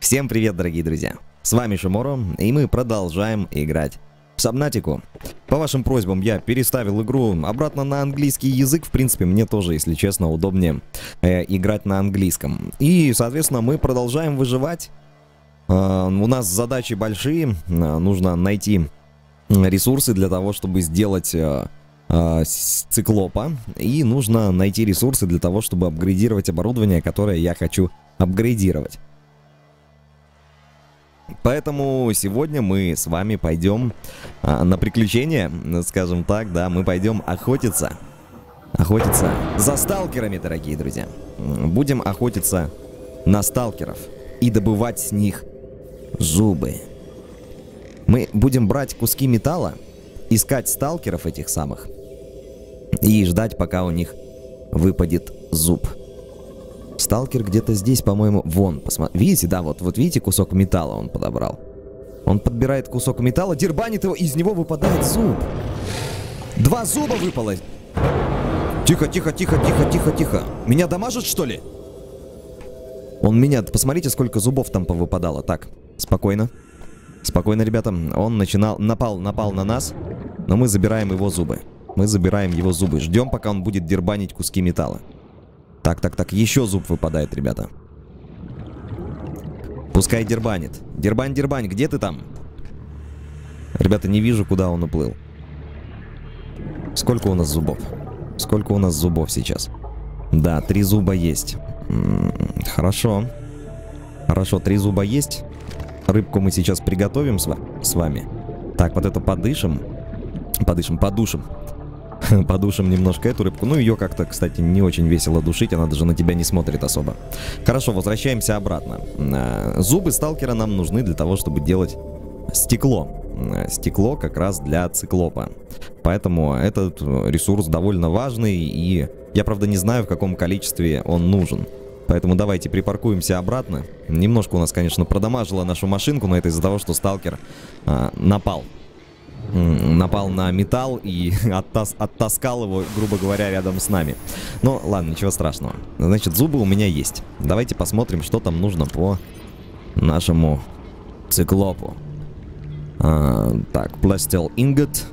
Всем привет, дорогие друзья! С вами Шиморо, и мы продолжаем играть в Сабнатику. По вашим просьбам я переставил игру обратно на английский язык. В принципе, мне тоже, если честно, удобнее играть на английском. И, соответственно, мы продолжаем выживать. У нас задачи большие. Нужно найти ресурсы для того, чтобы сделать циклопа. И нужно найти ресурсы для того, чтобы апгрейдировать оборудование, которое я хочу апгрейдировать. Поэтому сегодня мы с вами пойдем на приключения, скажем так, да, мы пойдем охотиться. Охотиться за сталкерами, дорогие друзья. Будем охотиться на сталкеров и добывать с них зубы. Мы будем брать куски металла, искать сталкеров этих самых и ждать, пока у них выпадет зуб. Сталкер где-то здесь, по-моему, вон, посмотрите, видите, да, вот видите, кусок металла он подобрал. Он подбирает кусок металла, дербанит его, из него выпадает зуб. 2 зуба выпало. Тихо, тихо, тихо, тихо, тихо, тихо. Меня дамажит, что ли? Он меня, посмотрите, сколько зубов там повыпадало. Так, спокойно. Спокойно, ребята. Он напал на нас, но мы забираем его зубы. Мы забираем его зубы. Ждем, пока он будет дербанить куски металла. Так, еще зуб выпадает, ребята. Пускай дербанит. Дербань, где ты там? Ребята, не вижу, куда он уплыл. Сколько у нас зубов? Сколько у нас зубов сейчас? Да, 3 зуба есть. Хорошо. Хорошо, 3 зуба есть. Рыбку мы сейчас приготовим с вами. Так, вот это подышим. Подушим немножко эту рыбку. Ну, ее как-то, кстати, не очень весело душить. Она даже на тебя не смотрит особо. Хорошо, возвращаемся обратно. Зубы сталкера нам нужны для того, чтобы делать стекло. Стекло как раз для циклопа. Поэтому этот ресурс довольно важный. И я, правда, не знаю, в каком количестве он нужен. Поэтому давайте припаркуемся обратно. Немножко у нас, конечно, продамажило нашу машинку, но это из-за того, что сталкер напал на металл и оттаскал его, грубо говоря, рядом с нами. Но ладно, ничего страшного. Значит, зубы у меня есть. Давайте посмотрим, что там нужно по нашему циклопу. Так, Plastel Ingot,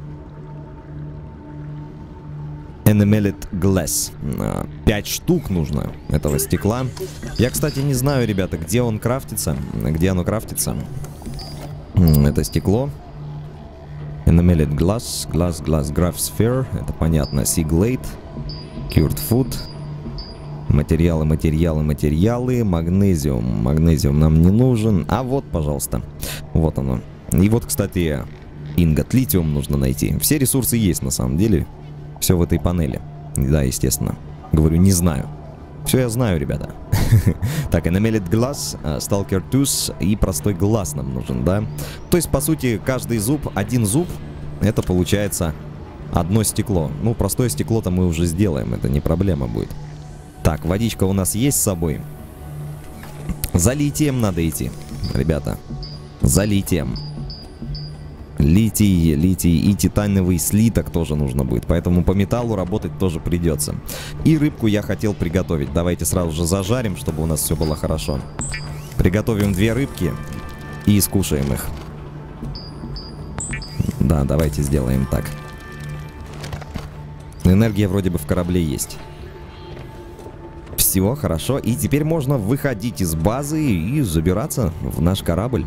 Enameled Glass. 5 штук нужно этого стекла. Я, кстати, не знаю, ребята, где он крафтится. Где оно крафтится. Это стекло. Enameled Glass, Graph Sphere, это понятно, Seaglade, Cured Food, материалы, магнезиум нам не нужен, а вот, пожалуйста, вот оно. И вот, кстати, ингот, литиум нужно найти. Все ресурсы есть, на самом деле, все в этой панели, да, естественно, говорю, не знаю. Все я знаю, ребята. Так, Enameled Glass, Stalker Tooth и простой глаз нам нужен, да? То есть, по сути, каждый зуб, один зуб, это получается одно стекло. Ну, простое стекло-то мы уже сделаем, это не проблема будет. Так, водичка у нас есть с собой. За литием надо идти, ребята. За литием. Литий и титановый слиток тоже нужно будет. Поэтому по металлу работать тоже придется. И рыбку я хотел приготовить. Давайте сразу же зажарим, чтобы у нас все было хорошо. Приготовим 2 рыбки и скушаем их. Да, давайте сделаем так. Энергия вроде бы в корабле есть. Все, хорошо. И теперь можно выходить из базы и забираться в наш корабль.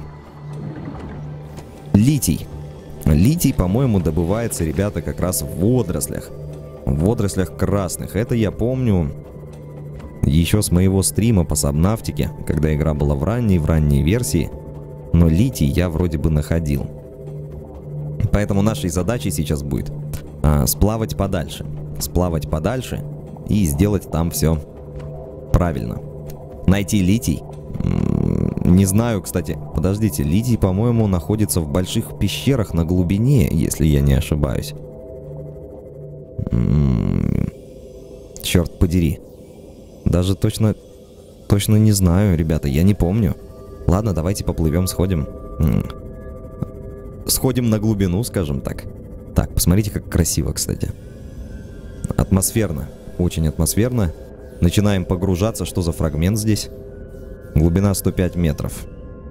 Литий. Литий, по-моему, добывается, ребята, как раз в водорослях. В водорослях красных. Это я помню еще с моего стрима по Сабнавтике, когда игра была в ранней версии. Но литий я вроде бы находил. Поэтому нашей задачей сейчас будет сплавать подальше. Сплавать подальше и сделать там все правильно. Найти литий. Не знаю, кстати, подождите, литий, по-моему, находится в больших пещерах на глубине, если я не ошибаюсь. Черт подери. Даже точно не знаю, ребята, я не помню. Ладно, давайте поплывем, сходим. Сходим на глубину, скажем так. Так, посмотрите, как красиво, кстати. Атмосферно, очень атмосферно. Начинаем погружаться, что за фрагмент здесь? Глубина 105 метров.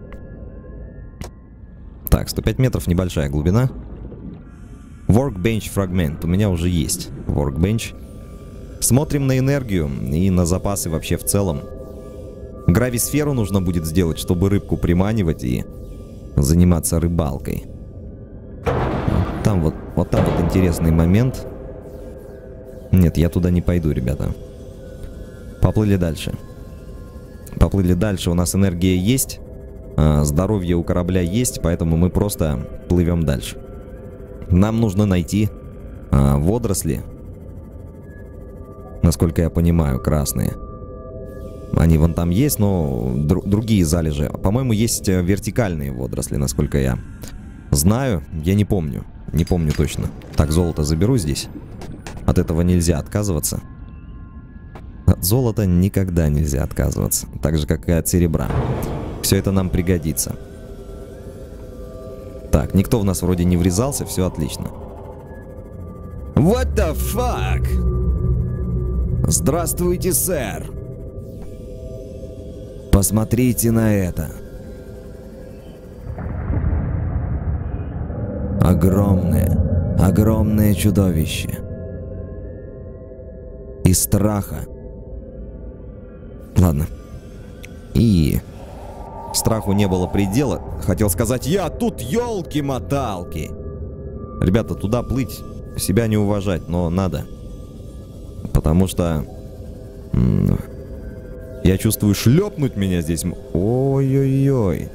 Так, 105 метров, небольшая глубина. Workbench фрагмент. У меня уже есть Workbench. Смотрим на энергию и на запасы вообще в целом. Грависферу нужно будет сделать, чтобы рыбку приманивать и заниматься рыбалкой. Вот там вот интересный момент. Нет, я туда не пойду, ребята. Поплыли дальше. Поплыли дальше. У нас энергия есть. Здоровье у корабля есть, поэтому мы просто плывем дальше. Нам нужно найти водоросли. Насколько я понимаю, красные. Они вон там есть, но другие залежи. По-моему, есть вертикальные водоросли, насколько я знаю. Я не помню. Не помню точно. Так, золото заберу здесь. От этого нельзя отказываться. От золота никогда нельзя отказываться. Так же, как и от серебра. Все это нам пригодится. Так, никто в нас вроде не врезался, все отлично. What the fuck? Здравствуйте, сэр. Посмотрите на это. Огромное чудовище. Из страха. Ладно. И страху не было предела. Хотел сказать, я тут елки-моталки. Ребята, туда плыть, себя не уважать, но надо. Потому что я чувствую, шлепнуть меня здесь. Ой-ой-ой.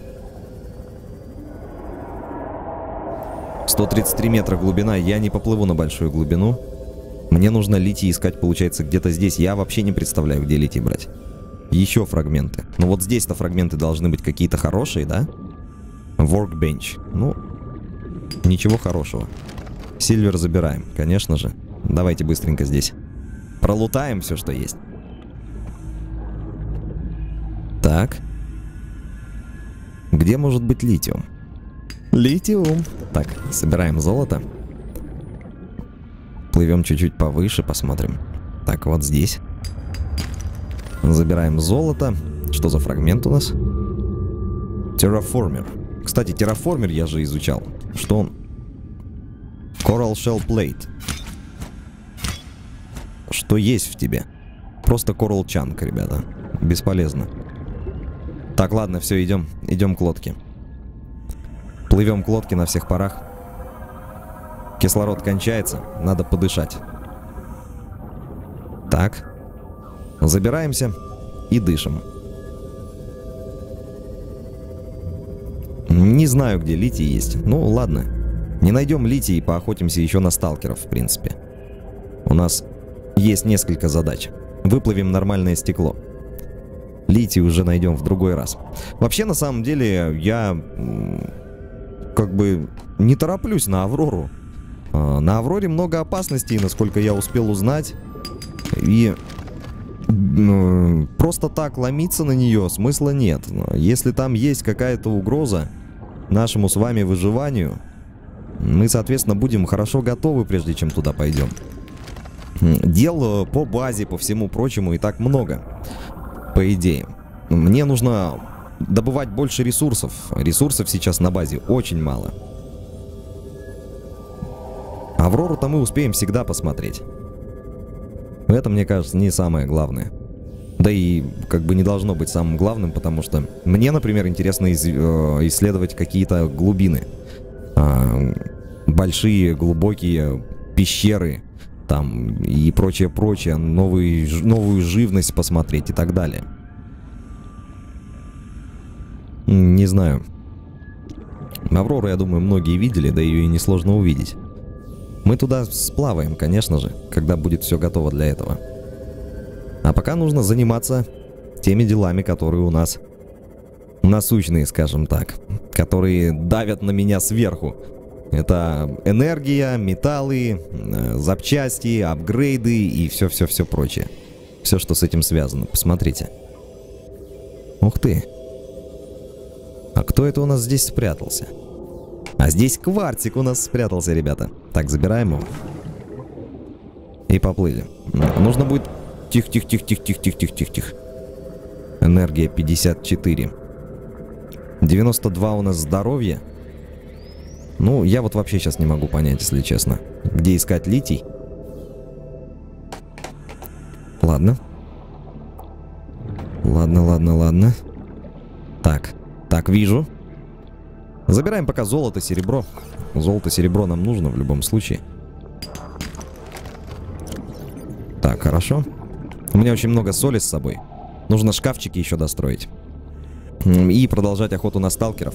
133 метра глубина. Я не поплыву на большую глубину. Мне нужно литий искать, получается, где-то здесь. Я вообще не представляю, где литий брать. Еще фрагменты. Ну вот здесь-то фрагменты должны быть какие-то хорошие, да? Workbench. Ну, ничего хорошего. Сильвер забираем, конечно же. Давайте быстренько здесь пролутаем все, что есть. Так. Где может быть литиум? Литиум. Так, собираем золото. Плывем чуть-чуть повыше, посмотрим. Так, вот здесь. Забираем золото. Что за фрагмент у нас? Терраформер. Кстати, терраформер я же изучал. Что он? Coral Shell Plate. Что есть в тебе? Просто Coral Chunk, ребята. Бесполезно. Так, ладно, все, идем. Идем к лодке. Плывем к лодке на всех парах. Кислород кончается. Надо подышать. Так. Забираемся и дышим. Не знаю, где литий есть. Ну, ладно. Не найдем литий и поохотимся еще на сталкеров, в принципе. У нас есть несколько задач. Выплавим нормальное стекло. Литий уже найдем в другой раз. Вообще, на самом деле, я как бы не тороплюсь на Аврору. На Авроре много опасностей, насколько я успел узнать. И просто так ломиться на нее смысла нет. Если там есть какая-то угроза нашему с вами выживанию, мы, соответственно, будем хорошо готовы, прежде чем туда пойдем. Дел по базе, по всему прочему и так много. По идее. Мне нужно добывать больше ресурсов. Ресурсов сейчас на базе очень мало. Аврору-то мы успеем всегда посмотреть. Это, мне кажется, не самое главное. Да и как бы не должно быть самым главным, потому что мне, например, интересно исследовать какие-то глубины. Большие, глубокие пещеры там и прочее, новую живность посмотреть и так далее. Не знаю. Аврору, я думаю, многие видели, да ее и несложно увидеть. Мы туда сплаваем, конечно же, когда будет все готово для этого. А пока нужно заниматься теми делами, которые у нас насущные, скажем так. Которые давят на меня сверху. Это энергия, металлы, запчасти, апгрейды и все прочее. Все, что с этим связано. Посмотрите. Ух ты. А кто это у нас здесь спрятался? А здесь кварцик у нас спрятался, ребята. Так, забираем его. И поплыли. Нужно будет... Тихо. Энергия 54. 92 у нас здоровье. Ну, я вот вообще сейчас не могу понять, если честно. Где искать литий? Ладно. Ладно. Так, вижу. Забираем пока золото, серебро. Золото, серебро нам нужно в любом случае. Так, хорошо. У меня очень много соли с собой. Нужно шкафчики еще достроить. И продолжать охоту на сталкеров.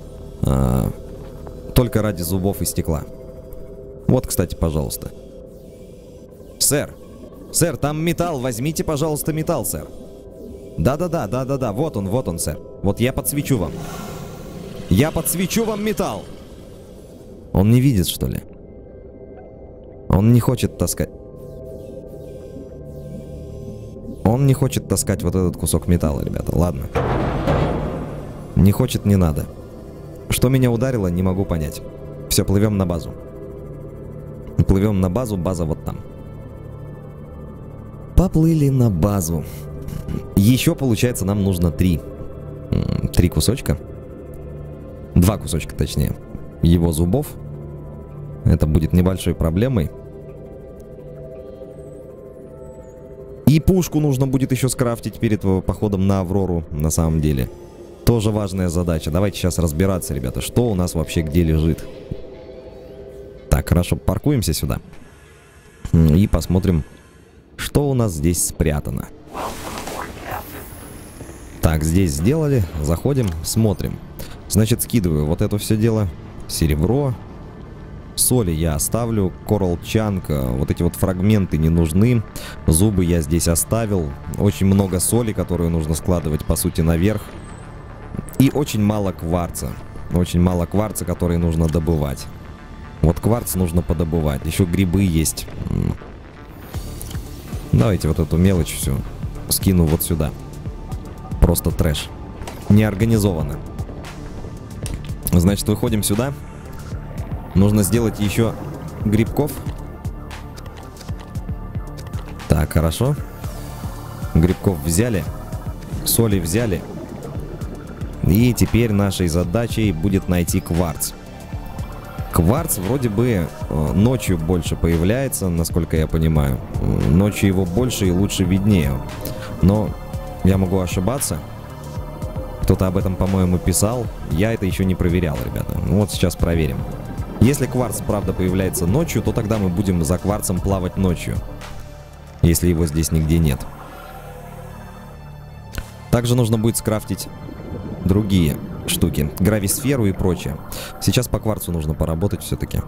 Только ради зубов и стекла. Вот, кстати, пожалуйста. Сэр! Сэр, там металл. Возьмите, пожалуйста, металл, сэр. Да. Вот он, сэр. Вот я подсвечу вам. Я подсвечу вам металл. Он не видит, что ли? Он не хочет таскать. Он не хочет таскать вот этот кусок металла, ребята. Ладно. Не хочет, не надо. Что меня ударило, не могу понять. Все, плывем на базу. Плывем на базу, база вот там. Поплыли на базу. Еще, получается, нам нужно 3 кусочка. 2 кусочка, точнее. Его зубов. Это будет небольшой проблемой. И пушку нужно будет еще скрафтить перед походом на Аврору, на самом деле. Тоже важная задача. Давайте сейчас разбираться, ребята, что у нас вообще где лежит. Так, хорошо, паркуемся сюда. И посмотрим, что у нас здесь спрятано. Так, здесь сделали. Заходим, смотрим. Значит, скидываю вот это все дело. Серебро. Соли я оставлю. Coral Chunk. Вот эти вот фрагменты не нужны. Зубы я здесь оставил. Очень много соли, которую нужно складывать, по сути, наверх. И очень мало кварца. Очень мало кварца, который нужно добывать. Вот кварц нужно подобывать. Еще грибы есть. Давайте вот эту мелочь всю скину вот сюда. Просто трэш. Неорганизованно. Значит, выходим сюда. Нужно сделать еще грибков. Так, хорошо. Грибков взяли. Соли взяли. И теперь нашей задачей будет найти кварц. Кварц вроде бы ночью больше появляется, насколько я понимаю. Ночью его больше и лучше виднее. Но я могу ошибаться. Кто-то об этом, по-моему, писал. Я это еще не проверял, ребята. Вот сейчас проверим. Если кварц, правда, появляется ночью, то тогда мы будем за кварцем плавать ночью. Если его здесь нигде нет. Также нужно будет скрафтить другие штуки. Грависферу и прочее. Сейчас по кварцу нужно поработать все-таки.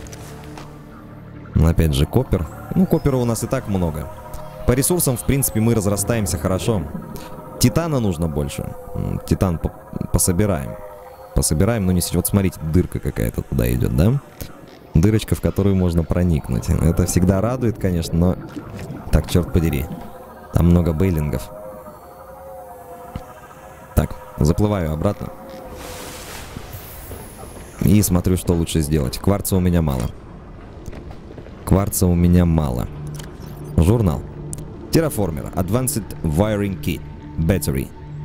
Опять же, копер. Ну, копера у нас и так много. По ресурсам, в принципе, мы разрастаемся хорошо. Титана нужно больше. Титан пособираем. Пособираем, но не сейчас. Вот смотрите, дырка какая-то туда идет, да? Дырочка, в которую можно проникнуть. Это всегда радует, конечно, но... Так, черт подери. Там много бейлингов. Так, заплываю обратно. И смотрю, что лучше сделать. Кварца у меня мало. Кварца у меня мало. Журнал. Terraformer. Advanced Wiring Kit. Battery.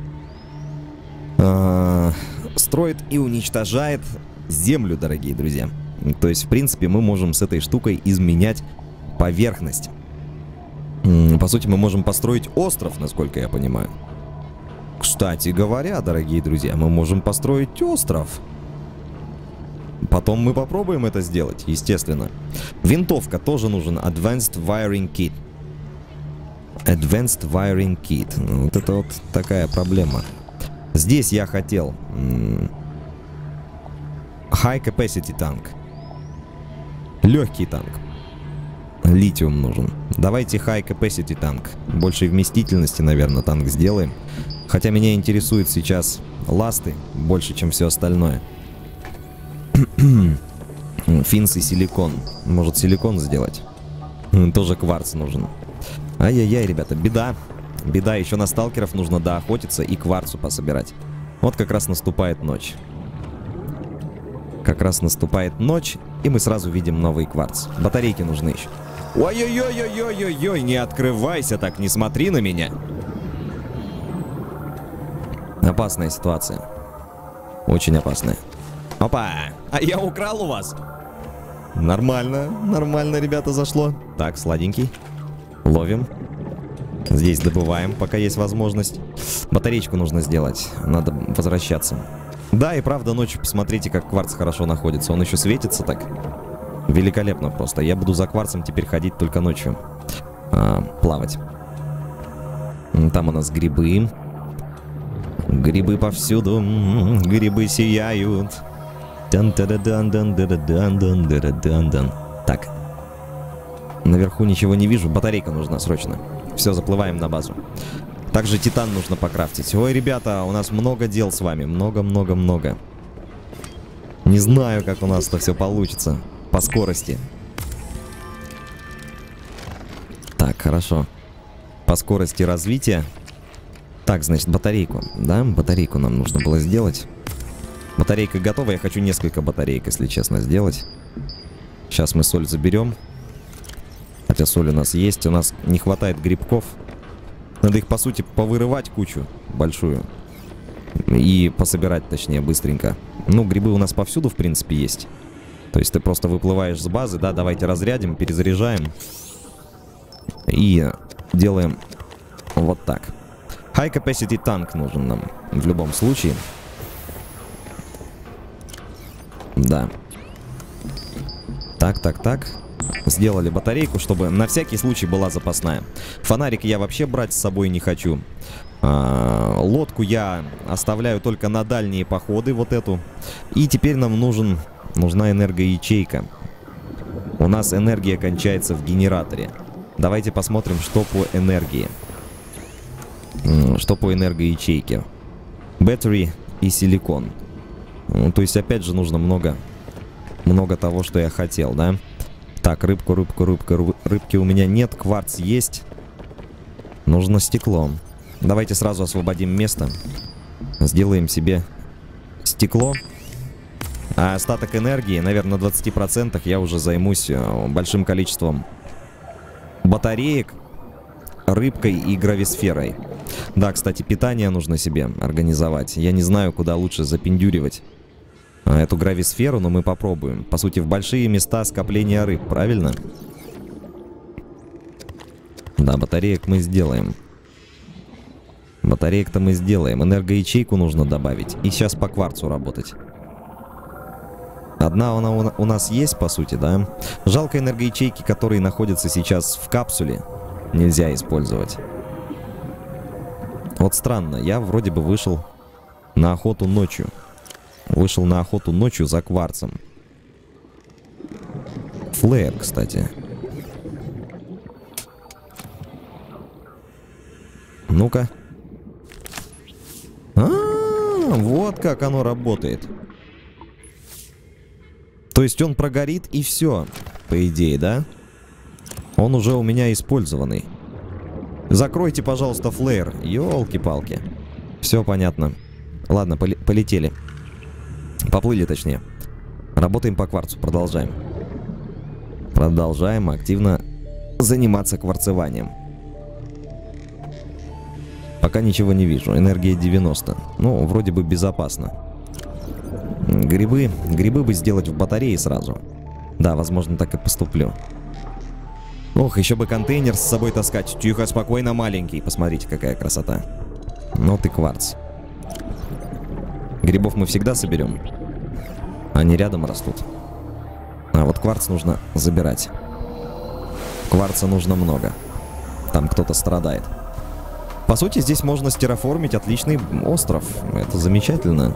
Строит и уничтожает землю, дорогие друзья. То есть, в принципе, мы можем с этой штукой изменять поверхность. По сути, мы можем построить остров, насколько я понимаю. Кстати говоря, дорогие друзья, мы можем построить остров. Потом мы попробуем это сделать, естественно. Винтовка тоже нужен. Advanced Wiring Kit. Advanced Wiring Kit. Вот это вот такая проблема. Здесь я хотел High Capacity танк. Легкий танк. Литиум нужен. Давайте High Capacity танк. Большей вместительности, наверное, танк сделаем. Хотя меня интересуют сейчас ласты больше, чем все остальное. Финс и силикон. Может, силикон сделать? Тоже кварц нужен. Ай-яй-яй, ребята, беда. Беда, еще на сталкеров нужно доохотиться и кварцу пособирать. Вот как раз наступает ночь. Как раз наступает ночь, и мы сразу видим новый кварц. Батарейки нужны еще. Ой-ой-ой-ой-ой-ой-ой, не открывайся так, не смотри на меня. Опасная ситуация. Очень опасная. Опа! А я украл у вас! Нормально, нормально, ребята, зашло. Так, сладенький. Ловим. Здесь добываем, пока есть возможность. Батареечку нужно сделать. Надо возвращаться. Да, и правда, ночью посмотрите, как кварц хорошо находится. Он еще светится так. Великолепно просто. Я буду за кварцем теперь ходить только ночью. Плавать. Там у нас грибы. Грибы повсюду. Грибы сияют. Так. Наверху ничего не вижу. Батарейка нужна срочно. Все, заплываем на базу. Также титан нужно покрафтить. Ой, ребята, у нас много дел с вами. Много-много-много. Не знаю, как у нас это все получится. По скорости. Так, хорошо. По скорости развития. Так, значит, батарейку. Да, батарейку нам нужно было сделать. Батарейка готова. Я хочу несколько батареек, если честно, сделать. Сейчас мы соль заберем. Хотя соль у нас есть. У нас не хватает грибков. Надо их, по сути, повырывать кучу большую. И пособирать, точнее, быстренько. Ну, грибы у нас повсюду, в принципе, есть. То есть ты просто выплываешь с базы. Да, давайте разрядим, перезаряжаем. И делаем вот так. High capacity танк нужен нам в любом случае. Да. Так. Сделали батарейку, чтобы на всякий случай была запасная. Фонарик я вообще брать с собой не хочу. Лодку я оставляю только на дальние походы, вот эту. И теперь нам нужна энергоячейка. У нас энергия кончается в генераторе. Давайте посмотрим, что по энергии. Что по энергоячейке. Battery и силикон. То есть опять же нужно много того, что я хотел, да? Так, рыбки у меня нет, кварц есть. Нужно стекло. Давайте сразу освободим место. Сделаем себе стекло. А остаток энергии, наверное, на 20% я уже займусь большим количеством батареек, рыбкой и грависферой. Да, кстати, питание нужно себе организовать. Я не знаю, куда лучше запендюривать эту грависферу, но мы попробуем. По сути, в большие места скопления рыб, правильно? Да, батареек мы сделаем. Батареек-то мы сделаем. Энергоячейку нужно добавить. И сейчас по кварцу работать. Одна она у нас есть, по сути, да? Жалко, энергоячейки, которые находятся сейчас в капсуле, нельзя использовать. Вот странно. Я вроде бы вышел на охоту ночью. Вышел на охоту ночью за кварцем. Флэр, кстати. Ну-ка. Вот как оно работает. То есть он прогорит и все, по идее, да? Он уже у меня использованный. Закройте, пожалуйста, флэр. Ёлки-палки. Все понятно. Ладно, полетели. Поплыли, точнее. Работаем по кварцу, продолжаем. Продолжаем активно заниматься кварцеванием. Пока ничего не вижу. Энергия 90. Ну, вроде бы безопасно. Грибы бы сделать в батарее сразу. Да, возможно, так и поступлю. Ох, еще бы контейнер с собой таскать. Тихо, спокойно, маленький. Посмотрите, какая красота. Ну ты кварц. Грибов мы всегда соберем. Они рядом растут. А вот кварц нужно забирать. Кварца нужно много. Там кто-то страдает. По сути, здесь можно стерраформить отличный остров. Это замечательно.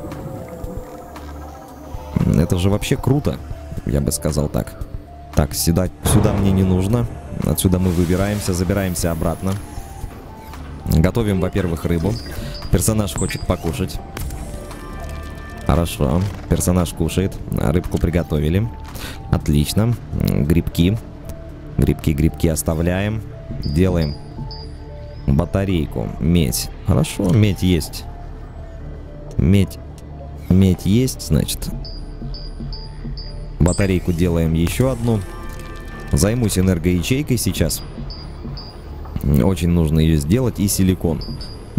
Это же вообще круто. Я бы сказал так. Так, сюда мне не нужно. Отсюда мы выбираемся, забираемся обратно. Готовим, во-первых, рыбу. Персонаж хочет покушать. Хорошо. Персонаж кушает. Рыбку приготовили. Отлично. Грибки. Грибки оставляем. Делаем батарейку. Медь. Хорошо, медь есть. Медь есть, значит. Батарейку делаем еще одну. Займусь энергоячейкой сейчас. Очень нужно ее сделать. И силикон.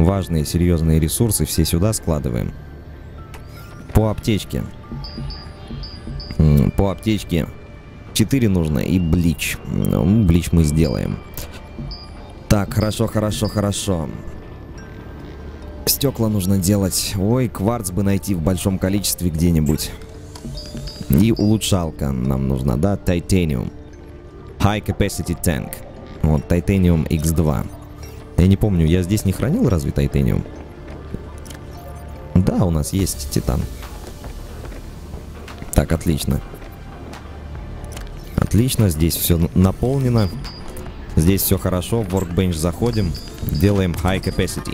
важные, серьезные ресурсы все сюда складываем. По аптечке. По аптечке 4 нужно и блич. Ну, блич мы сделаем. Так, хорошо, хорошо, хорошо. Стекла нужно делать. Ой, кварц бы найти в большом количестве где-нибудь. И улучшалка нам нужна, да? Titanium. High Capacity Tank. Вот, Titanium X2. Я не помню, я здесь не хранил разве Titanium? Да, у нас есть титан. Так, отлично. Отлично, здесь все наполнено. Здесь все хорошо. В Workbench заходим. Делаем High Capacity.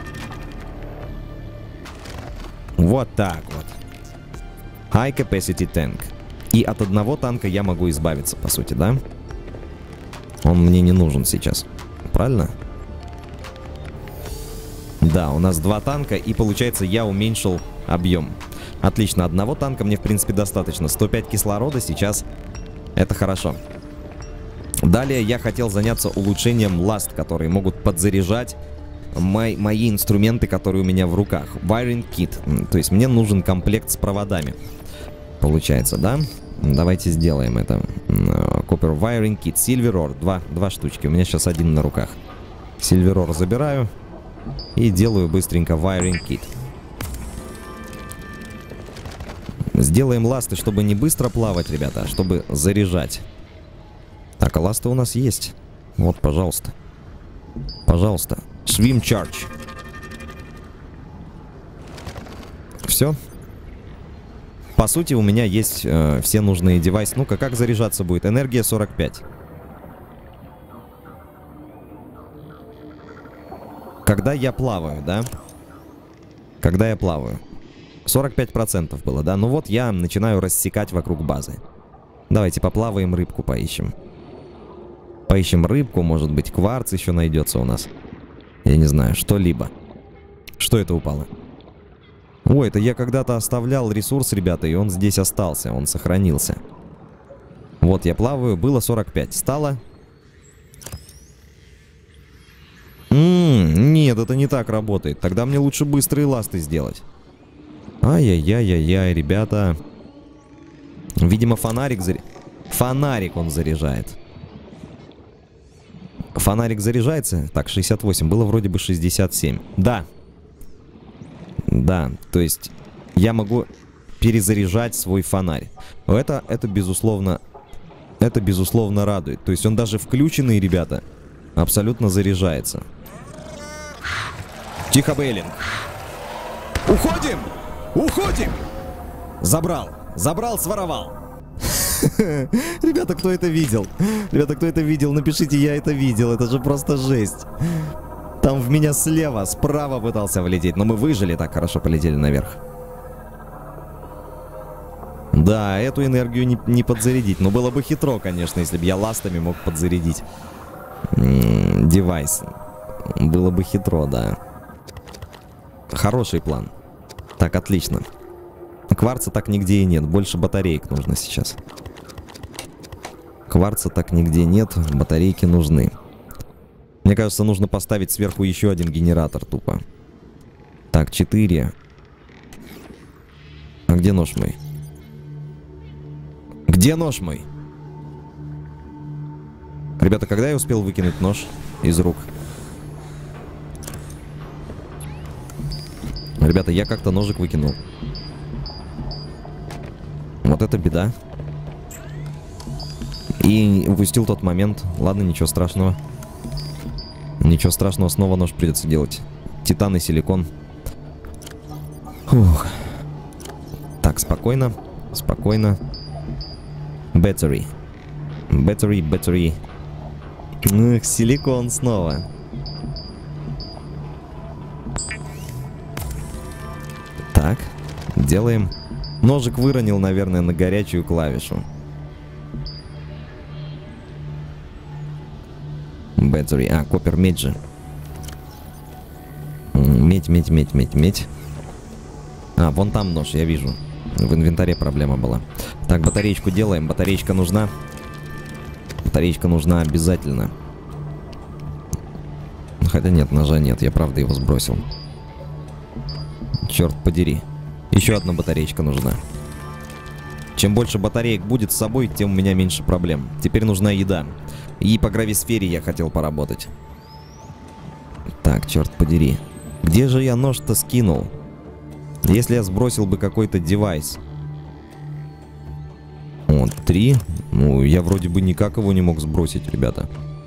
Вот так вот. High Capacity Tank. И от одного танка я могу избавиться, по сути, да? Он мне не нужен сейчас. Правильно? Да, у нас 2 танка, и получается я уменьшил объем. Отлично, одного танка мне в принципе достаточно. 105 кислорода сейчас. Это хорошо. Далее я хотел заняться улучшением ласт, которые могут подзаряжать мои инструменты, которые у меня в руках. Wiring Kit. То есть мне нужен комплект с проводами. Получается, да? Давайте сделаем это. Copper Wiring Kit. Silver Ore. 2 штучки. У меня сейчас 1 на руках. Silver Ore забираю. И делаю быстренько Wiring Kit. Сделаем ласты, чтобы не быстро плавать, ребята, а чтобы заряжать. Так, а ласты у нас есть. Вот, пожалуйста. Пожалуйста. Swim Charge. Все. По сути, у меня есть все нужные девайсы. Ну-ка, как заряжаться будет? Энергия 45. Когда я плаваю, да? Когда я плаваю. 45% было, да? Ну вот я начинаю рассекать вокруг базы. Давайте поплаваем, рыбку поищем. Поищем рыбку, может быть, кварц еще найдется у нас. Я не знаю, что-либо. Что это упало? Ой, это я когда-то оставлял ресурс, ребята, и он здесь остался, он сохранился. Вот я плаваю, было 45, стало... Нет, это не так работает. Тогда мне лучше быстрые ласты сделать. Ай-яй-яй-яй-яй, ребята. Видимо, фонарик Фонарик он заряжает. Фонарик заряжается? Так, 68. Было вроде бы 67. Да. Да, то есть я могу перезаряжать свой фонарь. Это безусловно радует. То есть он даже включенный, ребята, абсолютно заряжается. Тихо, Бейлинг. Уходим! Уходим! Забрал, своровал. Ребята, кто это видел? Ребята, кто это видел? Напишите, я это видел. Это же просто жесть. Там в меня слева, справа пытался влететь. Но мы выжили, так хорошо полетели наверх. Да, эту энергию не подзарядить. Но было бы хитро, конечно, если бы я ластами мог подзарядить девайс. Было бы хитро, да. Хороший план. Так, отлично. Кварца так нигде и нет. Больше батареек нужно сейчас. Кварца так нигде нет. Батарейки нужны. Мне кажется, нужно поставить сверху еще один генератор тупо. Так, 4. А где нож мой? Где нож мой? Ребята, когда я успел выкинуть нож из рук? Ребята, я как-то ножик выкинул. Вот это беда. И упустил тот момент. Ладно, ничего страшного. Ничего страшного, снова нож придется делать. Титан и силикон. Фух. Так, спокойно. Спокойно. Battery. Battery. Эх, силикон снова. Так, делаем. Ножик выронил, наверное, на горячую клавишу. Battery. А, копер, медь же. Медь. А, вон там нож, я вижу. В инвентаре проблема была. Так, батареечку делаем. Батареечка нужна. Батареечка нужна обязательно. Хотя нет, ножа нет, я правда его сбросил. Черт подери. Еще одна батареечка нужна. Чем больше батареек будет с собой, тем у меня меньше проблем. Теперь нужна еда. И по грависфере я хотел поработать. Так, черт подери. Где же я нож-то скинул? Если я сбросил бы какой-то девайс. Вот, 3. Ну, я вроде бы никак его не мог сбросить, ребята.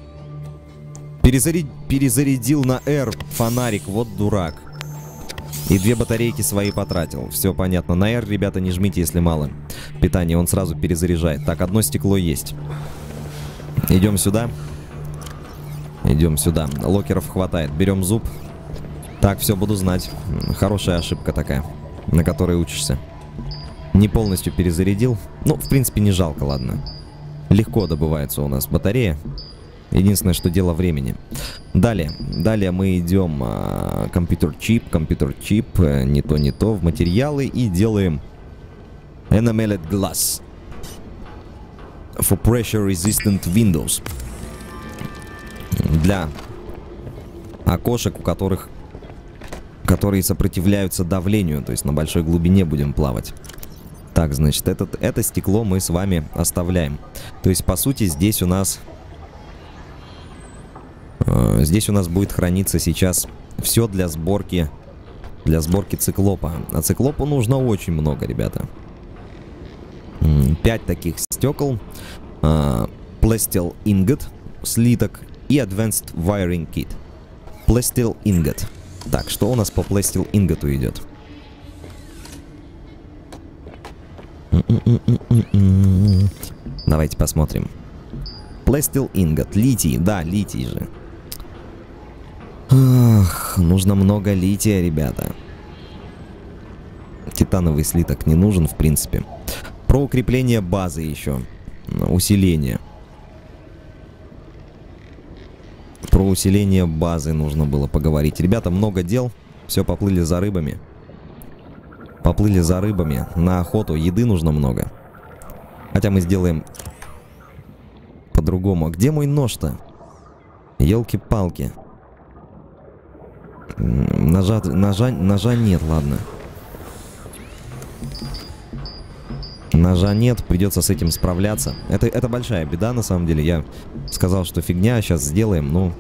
Перезарядил на R фонарик, вот дурак. И 2 батарейки свои потратил. Все понятно. На R, ребята, не жмите, если мало питания. Он сразу перезаряжает. Так, одно стекло есть. Идем сюда. Идем сюда. Локеров хватает. Берем зуб. Так, все, буду знать. Хорошая ошибка такая, на которой учишься. Не полностью перезарядил. Ну, в принципе, не жалко, ладно. Легко добывается у нас батарея. Единственное, что дело времени. Далее мы идем компьютер-чип, не то, в материалы и делаем enameled glass for pressure resistant windows. Для окошек, которые сопротивляются давлению, то есть на большой глубине будем плавать. Так, значит, это стекло мы с вами оставляем. То есть, по сути, здесь у нас будет храниться сейчас все для сборки циклопа. А циклопу нужно очень много, ребята. 5 таких стекол, Plasteel Ingot, слиток и Advanced Wiring Kit. Plasteel Ingot. Так, что у нас по Plasteel Ingot идет? Давайте посмотрим. Plasteel Ingot. Литий. Да, литий же. Ах, нужно много лития, ребята. Титановый слиток не нужен, в принципе. Про укрепление базы еще. Усиление. Про усиление базы нужно было поговорить. Ребята, много дел. Все, поплыли за рыбами. Поплыли за рыбами на охоту. Еды нужно много. Хотя мы сделаем по-другому. А где мой нож-то? Елки-палки. Ножа нет, ладно. Ножа нет, придется с этим справляться. Это большая беда, на самом деле. Я сказал, что фигня, сейчас сделаем, ну...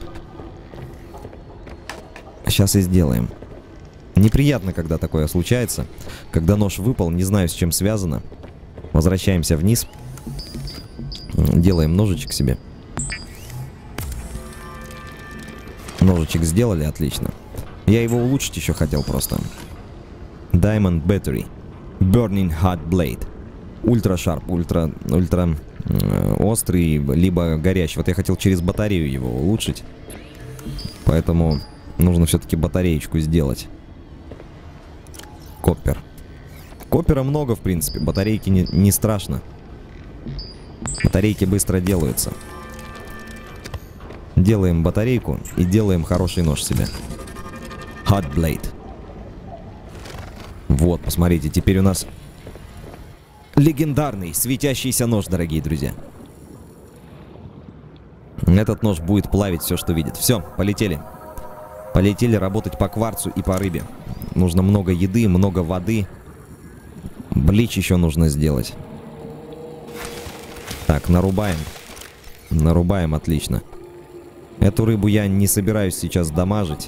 Сейчас и сделаем. Неприятно, когда такое случается. Когда нож выпал, не знаю, с чем связано. Возвращаемся вниз. Делаем ножичек себе. Ножичек сделали, отлично. Я его улучшить еще хотел просто. Diamond Battery. Burning Hot Blade. Ультра шарп, ультра острый, либо горячий. Вот я хотел через батарею его улучшить. Поэтому нужно все-таки батареечку сделать. Коппер. Коппера много, в принципе. Батарейки не страшно. Батарейки быстро делаются. Делаем батарейку и делаем хороший нож себе. Hot Blade. Вот, посмотрите, теперь у нас легендарный светящийся нож, дорогие друзья. Этот нож будет плавить все, что видит. Все, полетели. Полетели работать по кварцу и по рыбе. Нужно много еды, много воды. Блич еще нужно сделать. Так, нарубаем. Нарубаем, отлично. Эту рыбу я не собираюсь сейчас дамажить.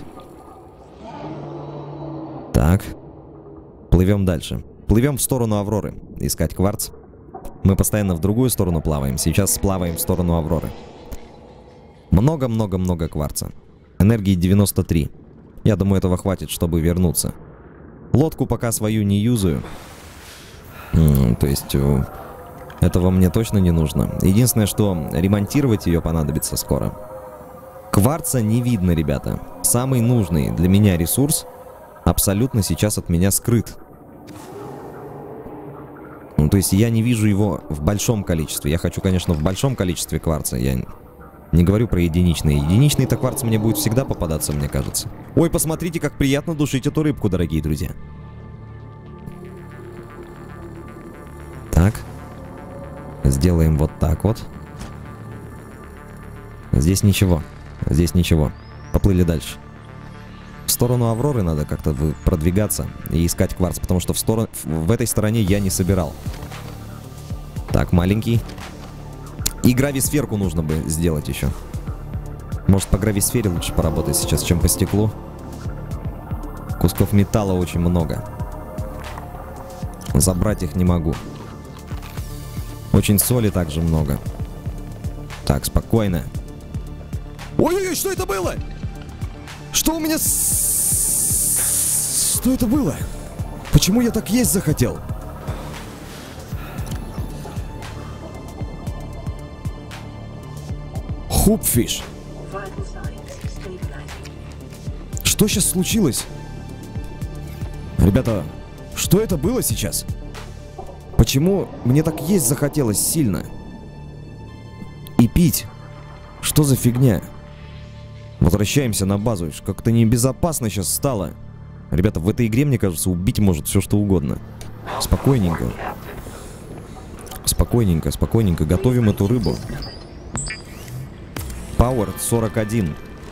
Так. Плывем дальше. Плывем в сторону Авроры. Искать кварц. Мы постоянно в другую сторону плаваем. Сейчас сплаваем в сторону Авроры. Много-много-много кварца. Энергии 93. Я думаю, этого хватит, чтобы вернуться. Лодку пока свою не юзаю. То есть... Этого мне точно не нужно. Единственное, что ремонтировать ее понадобится скоро. Кварца не видно, ребята. Самый нужный для меня ресурс абсолютно сейчас от меня скрыт. Ну, то есть я не вижу его в большом количестве. Я хочу, конечно, в большом количестве кварца. Я не говорю про единичные. Единичный-то кварц мне будет всегда попадаться, мне кажется. Ой, посмотрите, как приятно душить эту рыбку, дорогие друзья. Так. Сделаем вот так вот. Здесь ничего. Здесь ничего. Поплыли дальше. В сторону Авроры надо как-то продвигаться и искать кварц, потому что в этой стороне я не собирал. Так, маленький. И грависферку нужно бы сделать еще. Может, по грависфере лучше поработать сейчас, чем по стеклу. Кусков металла очень много. Забрать их не могу. Очень соли также много. Так, спокойно. Ой-ой-ой, что это было? Что у меня... Что это было? Почему я так есть захотел? Хупфиш. Что сейчас случилось? Ребята, что это было сейчас? Почему мне так есть захотелось сильно? И пить? Что за фигня? Возвращаемся на базу. Как-то небезопасно сейчас стало. Ребята, в этой игре, мне кажется, убить может все что угодно. Спокойненько. Спокойненько, спокойненько. Готовим эту рыбу. Power 41.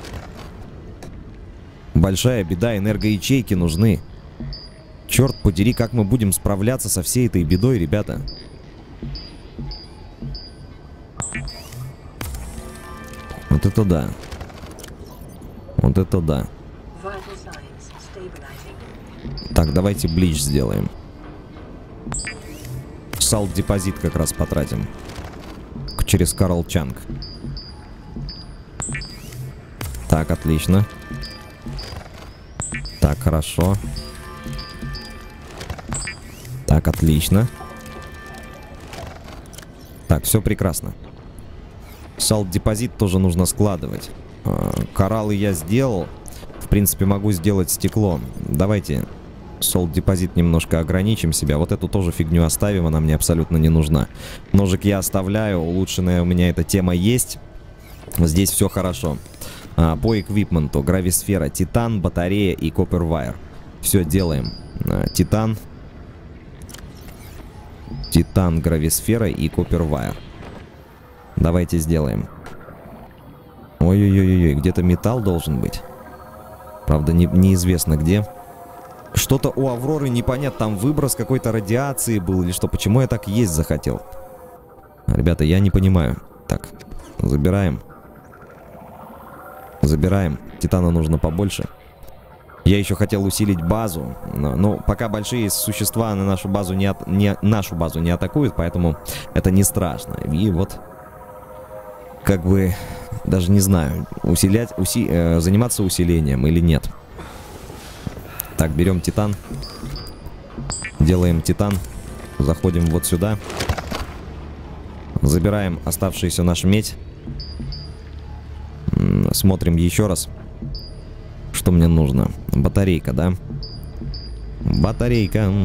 Большая беда, энергоячейки нужны. Черт подери, как мы будем справляться со всей этой бедой, ребята. Вот это да. Вот это да. Так, давайте блич сделаем. Салт депозит как раз потратим. Через Карл Чанг. Так, отлично. Так, хорошо. Так, отлично. Так, все прекрасно. Салт депозит тоже нужно складывать. Кораллы я сделал. В принципе, могу сделать стекло. Давайте солд депозит немножко ограничим себя. Вот эту тоже фигню оставим, она мне абсолютно не нужна. Ножик я оставляю, улучшенная у меня эта тема есть. Здесь все хорошо. По эквипменту: грависфера, титан, батарея и коппервайр. Все делаем. Титан, грависфера и коппервайр. Давайте сделаем. Ой-ой-ой-ой, где-то металл должен быть. Правда, неизвестно где. Что-то у Авроры непонятно, там выброс какой-то радиации был или что. Почему я так есть захотел? Ребята, я не понимаю. Так, забираем. Забираем. Титана нужно побольше. Я еще хотел усилить базу. Но пока большие существа на нашу базу нашу базу не атакуют, поэтому это не страшно. И вот, как бы, даже не знаю, заниматься усилением или нет. Так, берем титан. Делаем титан. Заходим вот сюда. Забираем оставшуюся нашу медь. Смотрим еще раз, что мне нужно. Батарейка, да? Батарейка.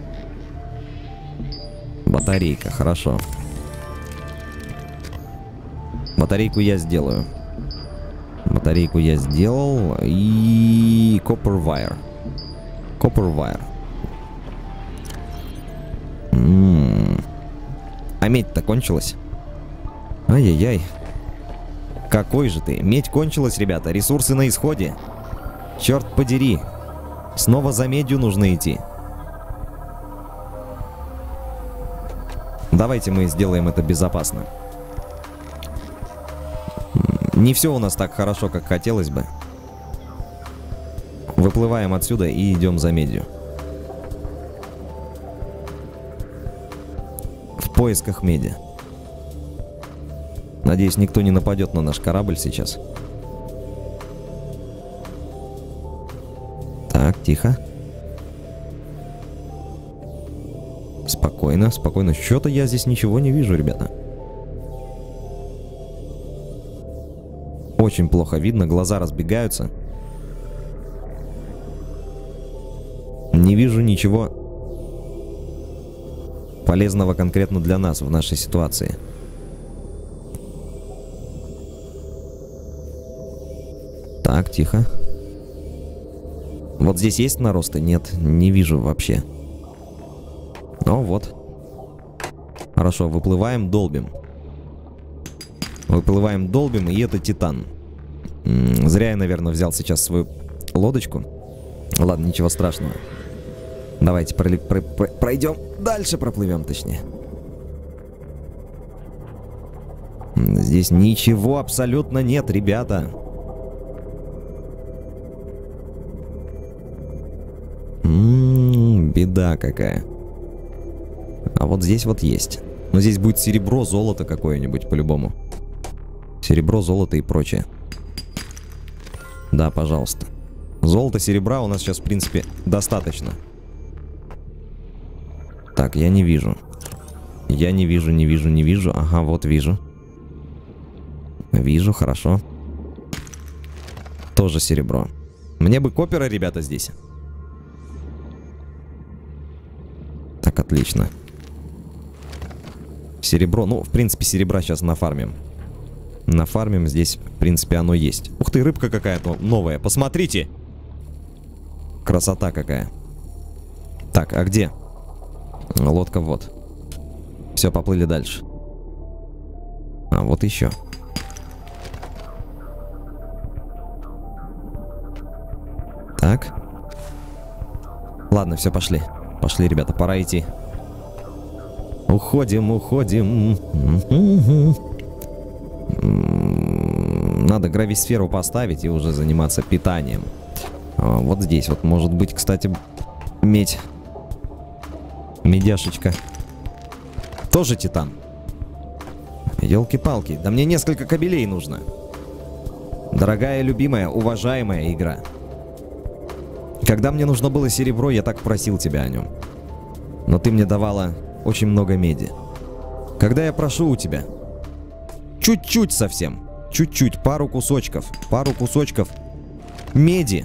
Батарейка, хорошо. Батарейку я сделаю. Батарейку я сделал. И коппервайр. Коппервайр. А медь-то кончилась? Ай-яй-яй. Какой же ты? Медь кончилась, ребята. Ресурсы на исходе. Черт подери. Снова за медью нужно идти. Давайте мы сделаем это безопасно. Не все у нас так хорошо, как хотелось бы. Выплываем отсюда и идем за медью. В поисках меди. Надеюсь, никто не нападет на наш корабль сейчас. Так, тихо. Спокойно, спокойно. Что-то я здесь ничего не вижу, ребята. Очень плохо видно, глаза разбегаются. Не вижу ничего полезного конкретно для нас в нашей ситуации. Так, тихо. Вот здесь есть наросты? Нет, не вижу вообще. Ну вот. Хорошо, выплываем, долбим. Выплываем, долбим, и это титан. Зря я, наверное, взял сейчас свою лодочку. Ладно, ничего страшного. Давайте пройдем дальше, проплывем, точнее. Здесь ничего абсолютно нет, ребята. Беда какая. А вот здесь вот есть. Но здесь будет серебро, золото какое-нибудь по-любому. Серебро, золото и прочее. Да, пожалуйста. Золото, серебра у нас сейчас, в принципе, достаточно. Так, я не вижу. Я не вижу. Ага, вот вижу. Вижу, хорошо. Тоже серебро. Мне бы копера, ребята, здесь. Так, отлично. Серебро. Ну, в принципе, серебра сейчас нафармим. Нафармим. Здесь, в принципе, оно есть. Ух ты, рыбка какая-то новая. Посмотрите. Красота какая. Так, а где? Лодка вот. Все, поплыли дальше. А, вот еще. Так. Ладно, все, пошли. Пошли, ребята, пора идти. Уходим. Надо грависферу поставить и уже заниматься питанием. Вот здесь вот может быть, кстати, медь. Медяшечка. Тоже титан. Ёлки-палки, да мне несколько кабелей нужно. Дорогая, любимая, уважаемая игра. Когда мне нужно было серебро, я так просил тебя о нем. Но ты мне давала очень много меди. Когда я прошу у тебя чуть-чуть совсем, чуть-чуть, пару кусочков меди,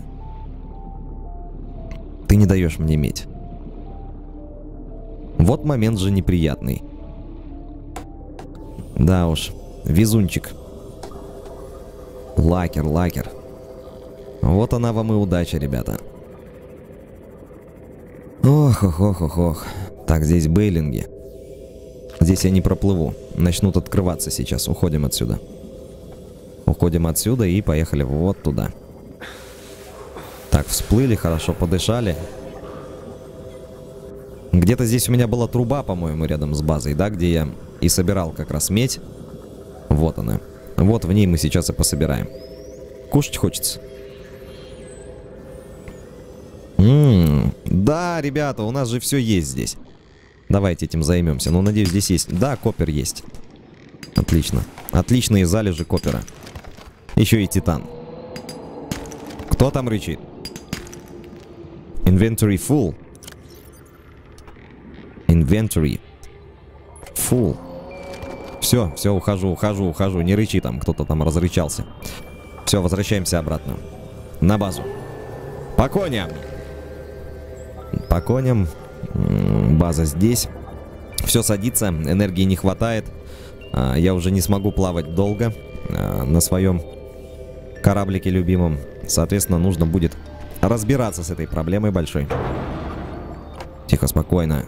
ты не даешь мне медь. Вот момент же неприятный. Да уж, везунчик. Лакер. Вот она вам и удача, ребята. Ох. Так, здесь бейлинги. Здесь я не проплыву. Начнут открываться сейчас. Уходим отсюда. Уходим отсюда и поехали вот туда. Так, всплыли, хорошо подышали. Где-то здесь у меня была труба, по-моему, рядом с базой, да, где я и собирал как раз медь. Вот она. Вот в ней мы сейчас и пособираем. Кушать хочется. Да, ребята, у нас же все есть здесь. Давайте этим займемся. Ну, надеюсь, здесь есть... Да, копер есть. Отлично. Отличные залежи копера. Еще и титан. Кто там рычит? Inventory full. Inventory full. Все, ухожу. Не рычи там, кто-то там разрычался. Все, возвращаемся обратно. На базу. По коням. По коням. База здесь. Все садится, энергии не хватает. Я уже не смогу плавать долго на своем кораблике любимом. Соответственно, нужно будет разбираться с этой проблемой большой. Тихо, спокойно.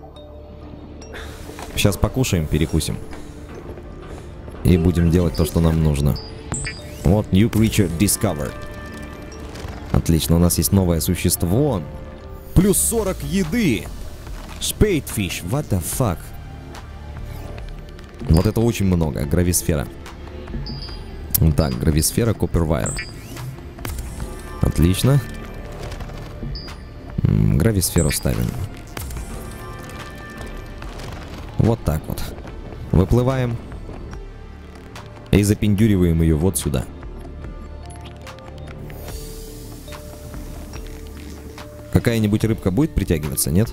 Сейчас покушаем, перекусим. И будем делать то, что нам нужно. Вот, new creature discovered. Отлично, у нас есть новое существо. Плюс 40 еды. Spadefish, what the fuck. Вот это очень много. Грависфера. Так, грависфера, Copperwire. Отлично. Грависферу ставим. Вот так вот. Выплываем. И запендюриваем ее вот сюда. Какая-нибудь рыбка будет притягиваться, нет?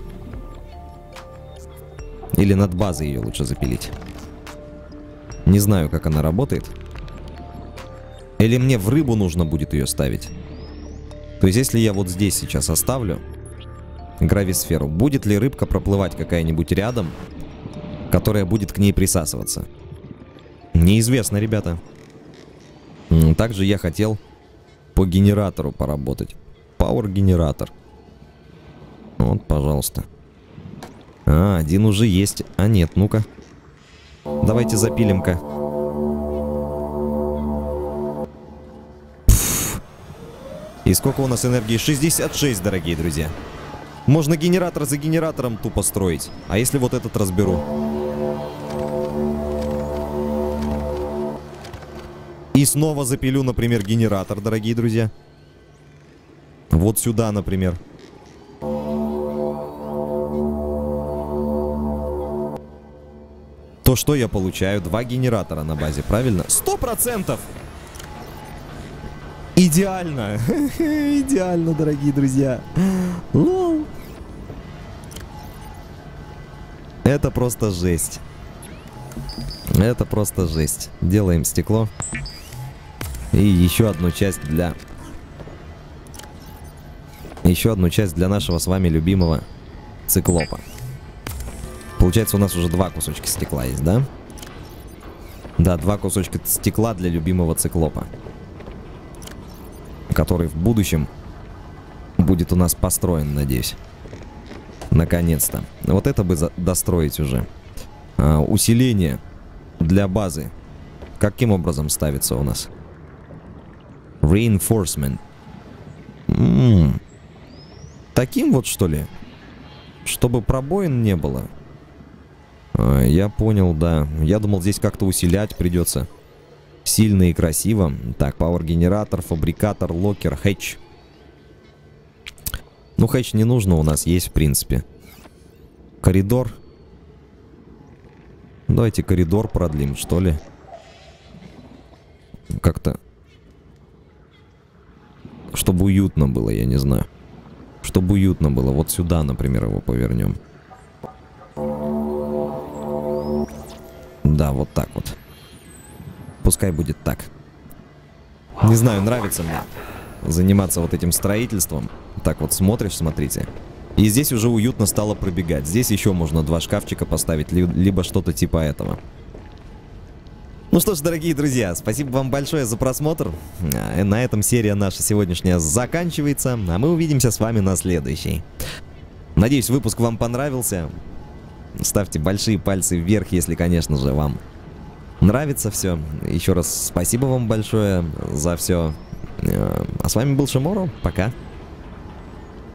Или над базой ее лучше запилить? Не знаю, как она работает. Или мне в рыбу нужно будет ее ставить? То есть, если я вот здесь сейчас оставлю грависферу, будет ли рыбка проплывать какая-нибудь рядом, которая будет к ней присасываться? Неизвестно, ребята. Также я хотел по генератору поработать. Power-генератор. Вот, пожалуйста. А, один уже есть. А нет, ну-ка. Давайте запилим-ка. И сколько у нас энергии? 66, дорогие друзья. Можно генератор за генератором тупо строить. А если вот этот разберу? И снова запилю, например, генератор, дорогие друзья. Вот сюда, например. То что я получаю? 2 генератора на базе, правильно? 100%! Идеально! Идеально, дорогие друзья. Лол. Это просто жесть. Это просто жесть. Делаем стекло. И еще одну часть для... Еще одну часть для нашего с вами любимого циклопа. Получается, у нас уже 2 кусочка стекла есть, да? Да, 2 кусочка стекла для любимого циклопа. Который в будущем будет у нас построен, надеюсь. Наконец-то. Вот это бы достроить уже. Усиление для базы. Каким образом ставится у нас? Reinforcement. Таким вот, что ли? Чтобы пробоин не было. Я понял, да. Я думал, здесь как-то усилять придется. Сильно и красиво. Так, пауэр-генератор, фабрикатор, локер, хэтч. Ну, хэтч не нужно, у нас есть, в принципе. Коридор. Давайте коридор продлим, что ли. Как-то. Чтобы уютно было, я не знаю. Чтобы уютно было. Вот сюда, например, его повернем. Да, вот так вот. Пускай будет так. Не знаю, нравится мне заниматься вот этим строительством. Так вот смотришь, смотрите. И здесь уже уютно стало пробегать. Здесь еще можно 2 шкафчика поставить, либо что-то типа этого. Ну что ж, дорогие друзья, спасибо вам большое за просмотр. На этом серия наша сегодняшняя заканчивается, а мы увидимся с вами на следующей. Надеюсь, выпуск вам понравился. Ставьте большие пальцы вверх, если, конечно же, вам нравится все. Еще раз спасибо вам большое за все. А с вами был Шиморо. Пока.